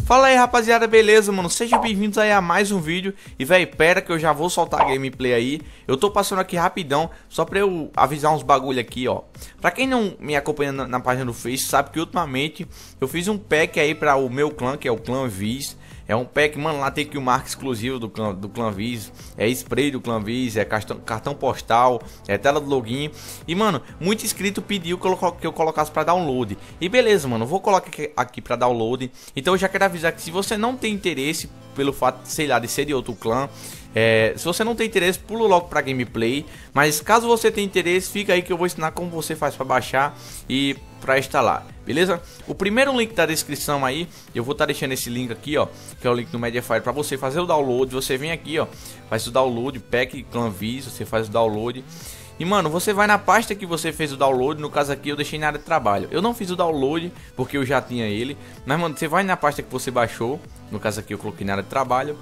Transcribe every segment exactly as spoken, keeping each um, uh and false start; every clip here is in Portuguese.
Fala aí, rapaziada, beleza, mano? Sejam bem-vindos aí a mais um vídeo. E, véi, pera que eu já vou soltar a gameplay aí. Eu tô passando aqui rapidão, só pra eu avisar uns bagulho aqui, ó. Pra quem não me acompanha na, na página do Face, sabe que ultimamente eu fiz um pack aí pra o meu clã, que é o Clã Viz. É um pack, mano, lá tem que o marca exclusivo do clã, do clã Viz, é spray do clã Viz, é cartão, cartão postal, é tela do login. E, mano, muito inscrito pediu que eu, que eu colocasse pra download. E beleza, mano, eu vou colocar aqui, aqui pra download. Então eu já quero avisar que se você não tem interesse pelo fato, sei lá, de ser de outro clã, é, se você não tem interesse, pula logo pra gameplay. Mas caso você tenha interesse, fica aí que eu vou ensinar como você faz pra baixar e pra instalar, beleza? O primeiro link da descrição aí, eu vou estar tá deixando esse link aqui, ó, que é o link do Mediafire, pra você fazer o download. Você vem aqui, ó, faz o download, pack Clã Viz, você faz o download. E, mano, você vai na pasta que você fez o download. No caso aqui eu deixei na área de trabalho. Eu não fiz o download porque eu já tinha ele. Mas, mano, você vai na pasta que você baixou. No caso aqui eu coloquei na área de trabalho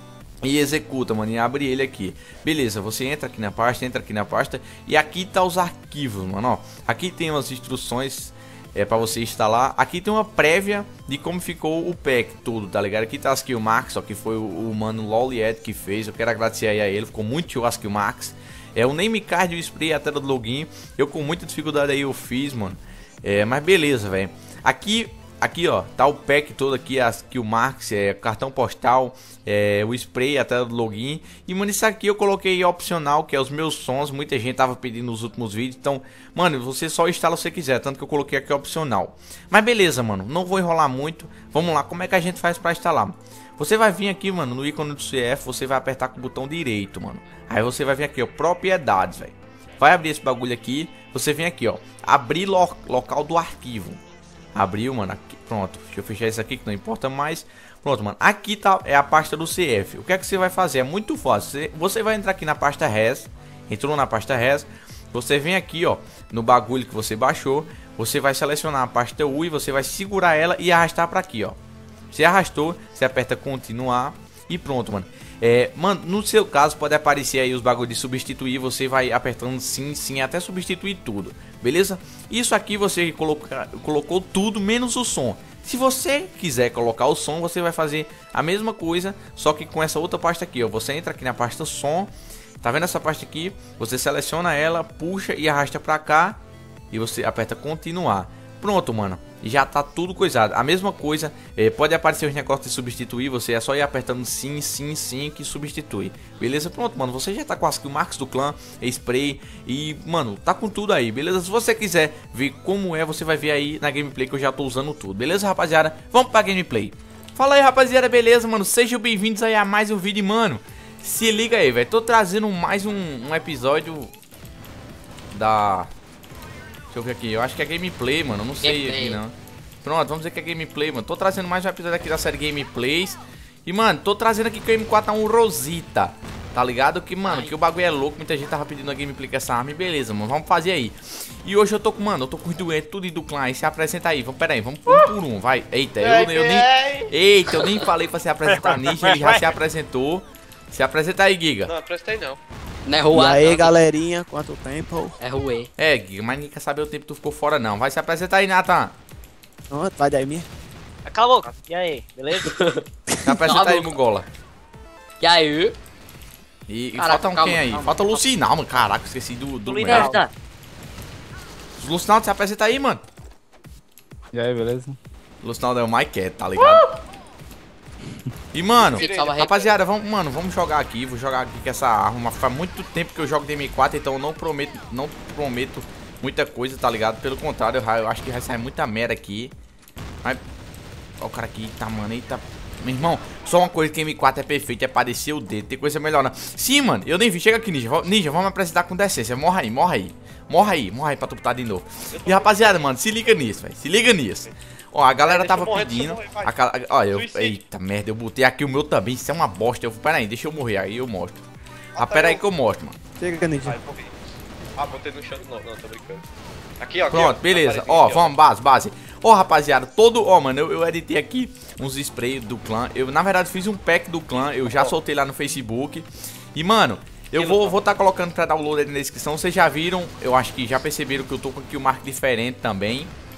e executa, mano, e abre ele aqui. Beleza, você entra aqui na pasta, entra aqui na pasta. E aqui tá os arquivos, mano, ó. Aqui tem umas instruções é, pra você instalar. Aqui tem uma prévia de como ficou o pack todo, tá ligado? Aqui tá as Kill Max, ó, que foi o, o mano Loliet que fez. Eu quero agradecer aí a ele, ficou muito show as Kill Max. É o name card e o spray, a tela do login. Eu com muita dificuldade aí eu fiz, mano. É, mas beleza, velho. Aqui, aqui, ó, tá o pack todo aqui, as Kill Marks, é, cartão postal, é, o spray, a tela do login. E, mano, isso aqui eu coloquei opcional, que é os meus sons. Muita gente tava pedindo nos últimos vídeos. Então, mano, você só instala se você quiser, tanto que eu coloquei aqui opcional. Mas beleza, mano, não vou enrolar muito. Vamos lá, como é que a gente faz pra instalar? Você vai vir aqui, mano, no ícone do C F, você vai apertar com o botão direito, mano. Aí você vai vir aqui, ó, propriedades, velho. Vai abrir esse bagulho aqui, você vem aqui, ó, abrir lo local do arquivo. Abriu, mano, aqui, pronto. Deixa eu fechar isso aqui que não importa mais. Pronto, mano, aqui tá, é a pasta do C F. O que é que você vai fazer? É muito fácil. Você, você vai entrar aqui na pasta res. Entrou na pasta res. Você vem aqui, ó, no bagulho que você baixou. Você vai selecionar a pasta U e você vai segurar ela e arrastar pra aqui, ó. Você arrastou, você aperta continuar e pronto, mano. É, mano, no seu caso pode aparecer aí os bagulhos de substituir. Você vai apertando sim, sim, até substituir tudo, beleza? Isso aqui você coloca, colocou tudo menos o som. Se você quiser colocar o som, você vai fazer a mesma coisa, só que com essa outra pasta aqui, ó. Você entra aqui na pasta som, tá vendo essa pasta aqui? Você seleciona ela, puxa e arrasta pra cá e você aperta continuar. Pronto, mano, já tá tudo coisado. A mesma coisa, é, pode aparecer os negócios de substituir. Você é só ir apertando sim, sim, sim que substitui. Beleza? Pronto, mano, você já tá com as Kill Marks do clã, spray e, mano, tá com tudo aí, beleza? Se você quiser ver como é, você vai ver aí na gameplay que eu já tô usando tudo. Beleza, rapaziada? Vamos pra gameplay. Fala aí, rapaziada, beleza, mano? Sejam bem-vindos aí a mais um vídeo, mano. Se liga aí, velho. Tô trazendo mais um, um episódio da... Deixa eu ver aqui, eu acho que é gameplay, mano, eu não sei gameplay. Aqui não. Pronto, vamos dizer que é gameplay, mano. Tô trazendo mais um episódio aqui da série Gameplays. E, mano, tô trazendo aqui que o M quatro é um Rosita, tá ligado? Que, mano, Ai. que o bagulho é louco. Muita gente tava pedindo a gameplay com essa arma e beleza, mano, vamos fazer aí. E hoje eu tô com, mano, eu tô com os doentes, tudo do clã. Aí se apresenta aí, vamos, pera aí, vamos um por um, vai. Eita, eu, eu nem... Eita, eu nem falei pra se apresentar nisso, ele já se apresentou. Se apresenta aí, Giga. Não, apresentei não. Não é rua, e aí, não. galerinha, quanto tempo? É ruê. É, Giga, mas ninguém quer saber o tempo que tu ficou fora, não. Vai se apresentar aí, Nathan. Pronto, vai daí mesmo. Cala a boca. E aí, beleza? Se apresenta aí, Mugola. E aí? E, e Caraca, falta um calma, quem aí? calma, falta o calma. Lucinal, mano. Caraca, esqueci do, do Lucinal. Mel. Lucinal, se apresenta aí, mano. E aí, beleza? Lucinal é o Mike Cat, tá ligado? Uh! E, mano, rapaziada, vamos, mano, vamos jogar aqui. Vou jogar aqui com essa arma. Faz muito tempo que eu jogo de M quatro, então eu não prometo, não prometo muita coisa, tá ligado? Pelo contrário, eu, eu acho que vai sair muita merda aqui. Mas... Ó o cara aqui, tá, mano, eita. Meu irmão, só uma coisa que M quatro é perfeito, é parecer o dedo. Tem coisa melhor, não. Sim, mano, eu nem vi. Chega aqui, Ninja. Ninja, vamos apresentar com decência. Morra aí, morra aí. Morra aí, morra aí pra tu botar de novo. E, rapaziada, mano, se liga nisso, velho. Se liga nisso. Ó, a galera é, tava morrer, pedindo. morrer, a, ó, eu. Eita merda, eu botei aqui o meu também. Isso é uma bosta. Eu, pera aí, deixa eu morrer. Aí eu mostro. Ah, ah pera eu... aí que eu mostro, mano. Chega, Ninja. Ai, ah, botei no chão. Não, não, tô brincando. Aqui, ó. Pronto, aqui, ó, beleza. Ó, vamos, base, base. Ó, rapaziada, todo. Ó, mano, eu, eu editei aqui uns sprays do clã. Eu, na verdade, fiz um pack do clã. Eu já soltei lá no Facebook. E, mano. Eu vou vou tá colocando pra download aí na descrição. Vocês já viram, eu acho que já perceberam que eu tô com aqui o marco diferente também.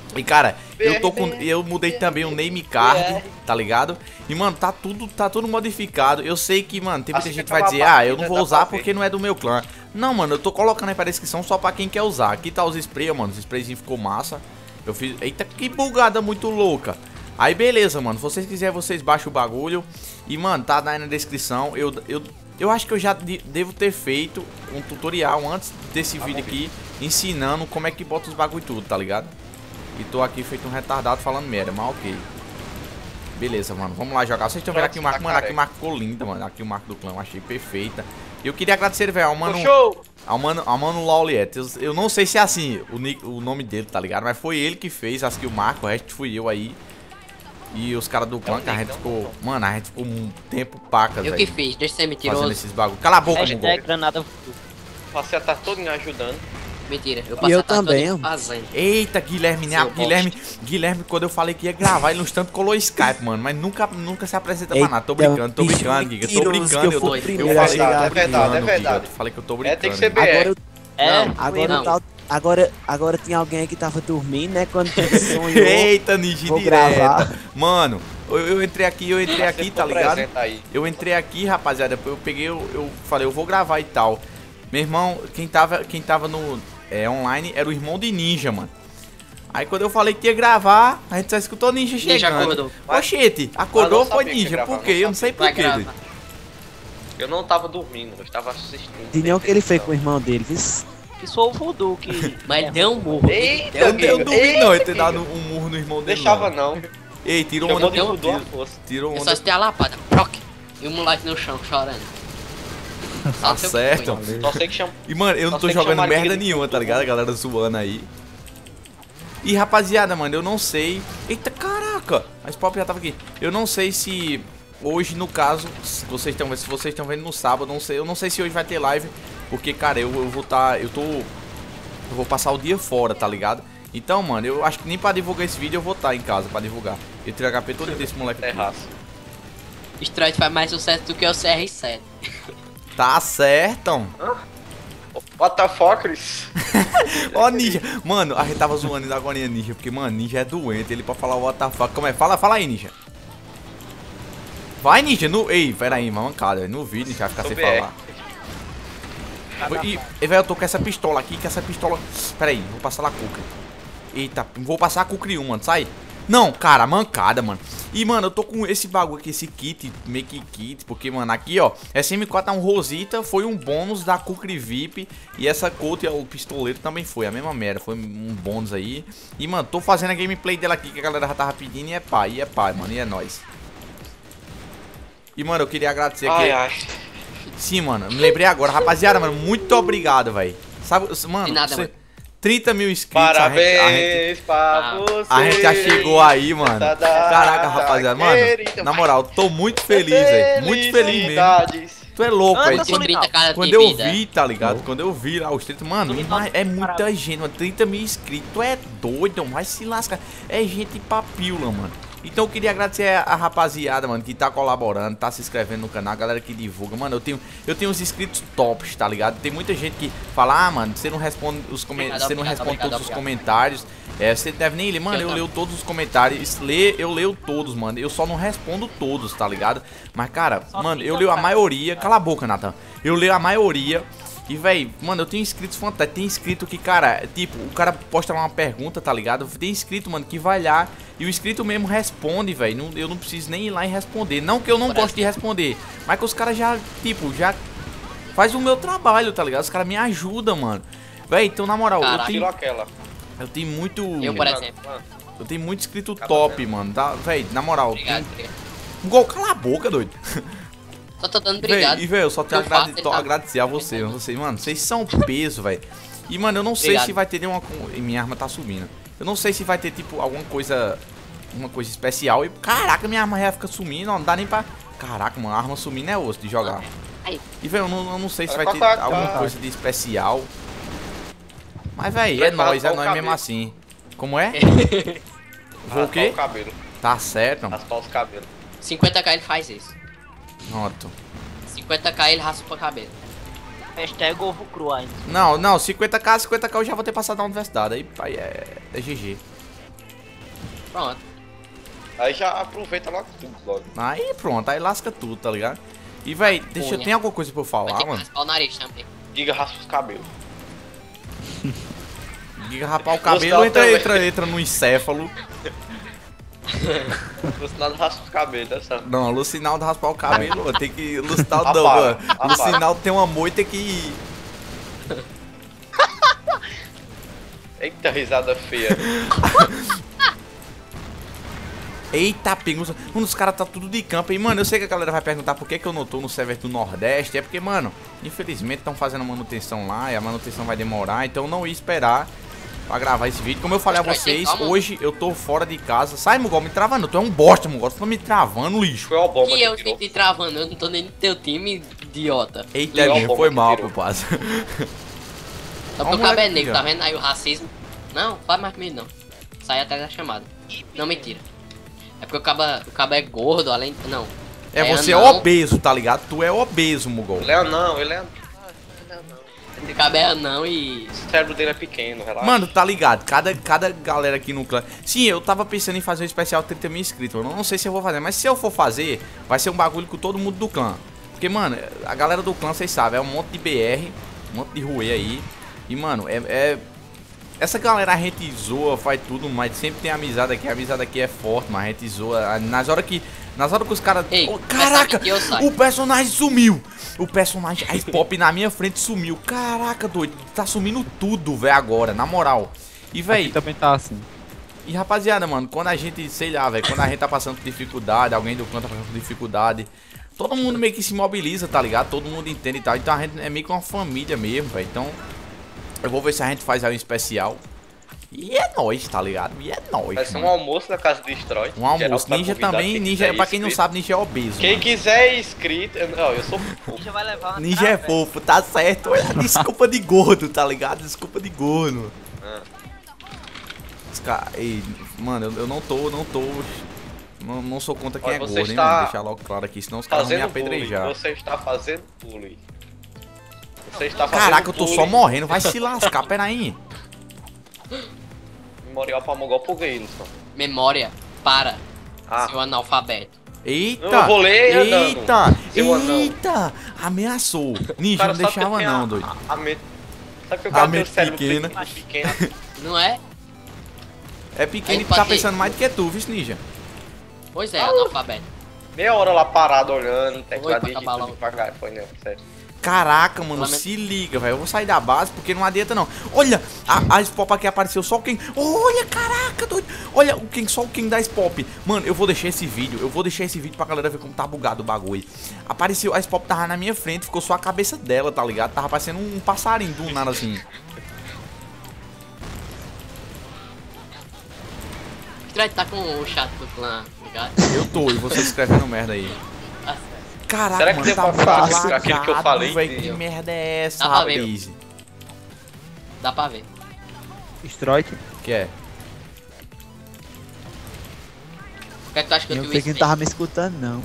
E cara, eu tô com. B R, Eu mudei também o name card, tá ligado? E mano, tá tudo, tá tudo modificado. Eu sei que, mano, tem muita Assim gente que que vai dizer, acabar a ah, eu não partida, vou dá usar pra porque ver. não é do meu clã. Não, mano, eu tô colocando aí pra descrição só pra quem quer usar. Aqui tá os sprays, mano. Os sprayzinhos ficou massa. Eu fiz. Eita, que bugada muito louca. Aí beleza, mano. Se vocês quiserem, vocês baixam o bagulho. E, mano, tá aí na descrição. Eu, eu, eu acho que eu já de, devo ter feito um tutorial antes desse vídeo aqui, ensinando como é que bota os bagulho tudo, tá ligado? E tô aqui feito um retardado falando merda, mas ok. Beleza, mano, vamos lá jogar. Vocês estão vendo aqui o marco, mano, aqui o marco ficou lindo, mano. Aqui o marco do clã, eu achei perfeita. E eu queria agradecer, velho, ao mano... Show! Ao mano, ao mano Lauliet. Eu, eu não sei se é assim o, nick, o nome dele, tá ligado? Mas foi ele que fez, acho que o marco, o resto fui eu aí. E os caras do clã, que a gente ficou... Mano, a gente ficou um tempo pacas, Eu velho. que fiz, deixa de ser Fazendo mentiroso. esses bagulho. Cala a boca, Mongol. Hashtag granada. Você tá todo me ajudando. Mentira, eu E passei eu a tarde também, toda mano. fazendo. Eita, Guilherme, né? Seu Guilherme, Guilherme, quando eu falei que ia gravar, ele nos tanto colou Skype, mano. Mas nunca, nunca se apresenta pra Eita, nada. Tô brincando, tô bicho brincando, Giga. Tô mentiroso brincando. que eu Eu, tô, fui eu primeiro falei a que eu chegar tô aqui. brincando, É verdade, é Giga. verdade. Eu falei que eu tô É, brincando. tem que ser Agora, B R. eu- É, Não, agora, não. eu tava- agora, agora tinha alguém aí que tava dormindo, né? Quando sonhou. Eita, Ninja, Vou direta. gravar. Mano, eu, eu entrei aqui, eu entrei aqui, tá ligado? Apresenta aí. Eu entrei aqui, rapaziada, eu peguei, eu, eu falei, eu vou gravar e tal. Meu irmão, quem tava, quem tava no é, online era o irmão de Ninja, mano. Aí quando eu falei que ia gravar, a gente só escutou Ninja Ninja chegando. acordou. Oxente, acordou Mas não foi sabia que ia Ninja, gravar, por quê? não Eu não sei Vai por quê. gravar. doido. Eu não tava dormindo, eu estava assistindo. Tinha o que ele fez com o irmão dele, viu? Que sou o voodoo que. Mas ele deu um burro. Eita, Eu, eu não duvido Eita, não, ele ter Giga. dado um murro no irmão dele. Deixava não. não. Ei, tirou Chamou onda de do voodoo à tiro, força. tirou Eu onda. só escutei a lapada. Proc. E o moleque no chão chorando. Só Tá sei o que certo. foi. Só sei que chama. E mano, eu não Só tô sei que jogando chamaram merda aquele nenhuma, tá ligado? A galera zoando aí. E rapaziada, mano, eu não sei. Eita caraca! A Spop já tava aqui. Eu não sei se hoje, no caso, se vocês estão se vocês estão vendo no sábado, não sei, eu não sei se hoje vai ter live, porque cara, eu, eu vou tá, eu tô eu vou passar o dia fora, tá ligado? Então, mano, eu acho que nem pra divulgar esse vídeo eu vou estar em casa pra divulgar. Eu tenho H P todo desse moleque aqui. Terraço. Strike faz mais sucesso do que o C R sete. Tá certo. What the fuck, Chris? Ó, Ninja. Mano, a gente tava zoando ainda agora em Ninja, porque, mano, Ninja é doente. Ele pode falar o what the fuck. Como é? Fala, fala aí, Ninja. Vai, Ninja. No... Ei, pera aí, mancada. No vídeo, Ninja vai ficar Sou sem B R. falar. E, e velho, eu tô com essa pistola aqui, que essa pistola... Pera aí, vou passar lá a Kukri. Eita, vou passar a Kukri um, mano. Sai. Não, cara, mancada, mano. E, mano, eu tô com esse bagulho aqui, esse kit, make kit, porque, mano, aqui, ó, S M quatro é um Rosita, foi um bônus da Kukri V I P. E essa Colt, o pistoleiro, também foi a mesma merda, foi um bônus aí. E, mano, tô fazendo a gameplay dela aqui, que a galera já tava pedindo, e é pai, e é pai, mano, e é nóis. E, mano, eu queria agradecer aqui. Ai, ai. Sim, mano, me lembrei agora, rapaziada, mano, muito obrigado, velho. Sabe, mano, De nada, você- mano. trinta mil inscritos, a gente- a gente- Parabéns pra Ah, você. A gente já chegou aí, mano. Tá, tá, Caraca, rapaziada, mano. querida. Na moral, tô muito feliz, velho. Muito feliz mesmo. Felicidades. Tu é louco, Anda, velho. Solital. trinta cara Quando de eu vida. vi, tá ligado? Quando eu vi lá os trinta, mano, Solital, mas é muita parabéns. gente, mano. trinta mil inscritos. Tu é doido, vai se lascar. É gente pra pílula, mano. Então eu queria agradecer a, a rapaziada, mano, que tá colaborando, tá se inscrevendo no canal, a galera que divulga. Mano, eu tenho, eu tenho uns inscritos tops, tá ligado? Tem muita gente que fala, ah, mano, você não responde os comentários, você não Obrigado, responde obrigado, todos os obrigado. comentários. É, você deve nem ler, mano, eu Eu leio todos os comentários. Lê, eu leio todos, mano. Eu só não respondo todos, tá ligado? Mas, cara, mano, eu leio a maioria. Cala a boca, Nathan. Eu leio a maioria. E, véi, mano, eu tenho inscritos fantásticos. Tem inscrito que, cara, tipo, o cara posta lá uma pergunta, tá ligado? Tem inscrito, mano, que vai lá e o inscrito mesmo responde, velho. Eu não preciso nem ir lá e responder. Não que eu não Por gosto de responder, mas que os caras já, tipo, já faz o meu trabalho, tá ligado? Os caras me ajudam, mano. Véi, então, na moral, eu Caraca. tenho, Tirou aquela. eu tenho muito... Eu, por exemplo. Eu tenho muito inscrito top, mano, tá? Véi, na moral, Obrigado, tem... obrigado. Gol, cala a boca, doido. Só tô dando Véi, obrigado. e, velho, eu só tenho Eu agrade... faço, ele tô tá- agradecer a vocês, vocês, mano, vocês são peso, velho. E, mano, eu não sei Obrigado. se vai ter nenhuma... co- e minha arma tá subindo. Eu não sei se vai ter, tipo, alguma coisa... Uma coisa especial e... Caraca, minha arma já fica sumindo, ó, não dá nem pra... Caraca, mano, a arma sumindo é osso de jogar. Aí. E, velho, eu não, eu não sei se Vai vai ter pra cá. alguma coisa de especial. Mas, velho, é Prepara nóis, é só o nóis mesmo cabelo. assim. Como é? Vou o Raspar quê? o cabelo. Tá certo. Raspar os cabelos. cinquenta k ele faz isso. Noto. cinquenta k ele raspa o cabelo. Hashtag ovo cru ainda. Não, não, cinquenta k, cinquenta k eu já vou ter passado na universidade. Aí, aí é, é G G. Pronto. Aí já aproveita logo tudo, logo. Aí pronto, aí lasca tudo, tá ligado? E véi, deixa, Unha. tem alguma coisa pra eu Vai falar, ter que mano? raspar o nariz também. Diga, raspa os cabelos. Diga rapar o cabelo, Gustavo entra, também. entra, entra no encéfalo. Você nada raspa os cabelos, né, Sam? Não, Lucinaldo raspar o cabelo, mano, tem que. Lucinaldo não, Rapaz, mano. rapaz. Lucinaldo tem uma moita que. Eita, risada feia. Eita, pingo. Mano, os caras tá tudo de campo, hein, mano. Eu sei que a galera vai perguntar por que, que eu não tô no server do Nordeste. É porque, mano, infelizmente estão fazendo manutenção lá e a manutenção vai demorar. Então eu não ia esperar pra gravar esse vídeo. Como eu falei a vocês, hoje eu tô fora de casa. Sai, Mugol, me travando. Tu é um bosta, Mugol. Tu tá me travando, lixo. Foi o bomba Que eu que tirou. fiquei travando, eu não tô nem no teu time, idiota. Eita, Legal, minha, bomba foi que mal, tirou. papazo. Só Ó, porque o moleque cabo é aqui, negro, ó. tá vendo aí o racismo? Não, faz mais comigo não. Sai até da chamada. Não, mentira. É porque o cabo, o cabo é gordo, além... Não. É, você é anão. obeso, tá ligado? Tu é obeso, Mugol. Ele é não, ele é. Ele é não. O cabo é anão e... O cérebro dele é pequeno, relaxa. Mano, tá ligado? Cada, cada galera aqui no clã. Sim, eu tava pensando em fazer um especial trinta mil inscritos. Eu não sei se eu vou fazer, mas se eu for fazer, vai ser um bagulho com todo mundo do clã. Porque, mano, a galera do clã, vocês sabem, é um monte de B R, um monte de ruê aí. E, mano, é. é... Essa galera a gente zoa, faz tudo, mas sempre tem amizade aqui. A amizade aqui é forte, mas a gente zoa. Nas horas que. Nas horas que os caras. Ei, Oh, mas caraca! sabe que eu saio. O personagem sumiu! O personagem. A Pop na minha frente sumiu. Caraca, doido. Tá sumindo tudo, velho, agora, na moral. E, Aqui velho. também tá assim. E rapaziada, mano, quando a gente, sei lá, velho, quando a gente tá passando por dificuldade, alguém do clã tá passando por dificuldade, todo mundo meio que se mobiliza, tá ligado? Todo mundo entende e tal. Então a gente é meio que uma família mesmo, velho. Então, eu vou ver se a gente faz aí um especial. E é nóis, tá ligado? E é nóis. Vai ser um mano. almoço na casa de Destrói. Um almoço. Geral tá Ninja convidado, também, quem Ninja, quiser pra quem não inscrito. sabe, Ninja é obeso. Quem mano. quiser inscrito. Não, eu sou. Ninja vai levar uma Ninja é trave. fofo, tá certo. Olha, desculpa de gordo, tá ligado? Desculpa de gordo. Ah. Os cara- Ei, mano, eu, eu não tô, não tô. Não, não sou contra quem Olha, é você gordo, hein, está mano? Deixar logo claro aqui, senão os caras vão me Fazendo bullying. apedrejar. Você está fazendo bullying. Você está fazendo Caraca, eu tô só bullying. morrendo, vai se lascar, pera aí. Memorial pra Mogol por Gailson. Memória, para, Ah, seu analfabeto. Eita! Eu vou ler andando, Eita! seu anão. Eita! Ameaçou. Ninja, cara, não sabe que deixava tem não, a- doido. A, a mente. Sabe que o A cara tem o mente cérebro pequena. pequeno, pequeno. Não é? É pequeno Aí e tá pode- pensando mais do que tu, viu, Ninja? Pois é, analfabeto. Meia hora lá parado olhando, teclado Oi, pra acabar digitando logo. devagar. Foi, né? Sério. Caraca, mano, Lamento. se liga, velho. Eu vou sair da base porque não adianta não. Olha, a, a Spop aqui apareceu só o Ken. Olha, caraca, doido. Olha, o Ken, só o Ken da Spop. Mano, eu vou deixar esse vídeo. Eu vou deixar esse vídeo pra galera ver como tá bugado o bagulho. Apareceu, a Spop tava na minha frente, ficou só a cabeça dela, tá ligado? Tava parecendo um passarinho do nada assim. Estranho tá com o chat do clã, ligado? Eu tô, e você escrevendo merda aí. Tá certo. Caraca, Será que mano, deu tá pra falar lagado, aquilo que eu falei? velho. Que Entendeu? merda é essa, Dá pra ver. rapaz? Dá pra ver. Strike. Que é? O que é que tu acha que eu Eu tenho sei que não tava me escutando, não.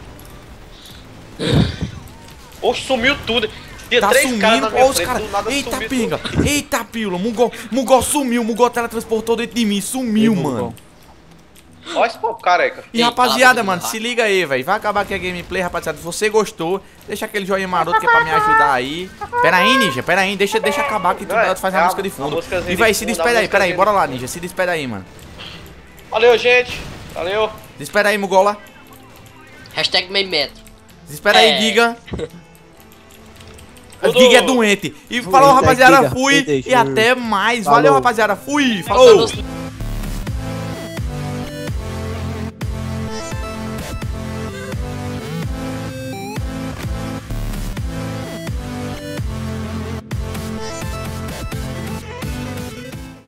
Oxe, sumiu tudo. Tinha Tá três caras sumindo, na minha ó os frente, caras. do nada Eita, sumiu pinga. tudo. Eita, pílula. Mugol, Mugol sumiu. Mugol teletransportou dentro de mim. Sumiu, Ei, mano. Mugol. Olha esse povo careca. E Ei, rapaziada, fala, mano, Mugol. se liga aí, velho. Vai acabar aqui a gameplay, rapaziada. Se você gostou, deixa aquele joinha maroto que é pra me ajudar aí. Pera aí, Ninja. Pera aí. Deixa, deixa acabar que tu Não, é- faz é a a- música de a fundo. músicazinha E, de véi, se fundo, a despede aí. Pera aí. músicazinha Bora de lá, fundo. Ninja. Se despede aí, mano. Valeu, gente. Valeu. Despede aí, Mugola. Hashtag meio metro. Despede aí, É. Giga. Tudo. Giga é doente. E falou, Giga, rapaziada. Giga. Fui. Deixa E eu- até mais. Falou. Valeu, rapaziada. Fui. Falou. Falou.